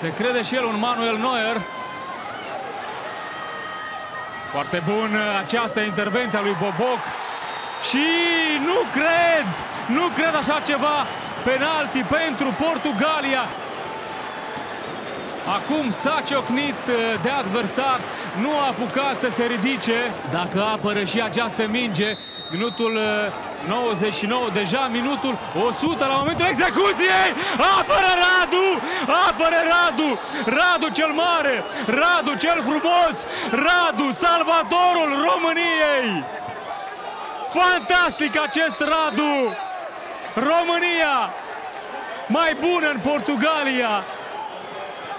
Se crede și el un Manuel Neuer. Foarte bun această intervenție a lui Boboc. Și nu cred așa ceva. Penalti pentru Portugalia. Acum s-a ciocnit de adversar, nu a apucat să se ridice. Dacă apără și această minge, minutul 99, deja minutul 100 la momentul execuției. Apără Radu! Apără Radu! Radu cel mare! Radu cel frumos! Radu, salvatorul României! Fantastic acest Radu! România mai bună în Portugalia!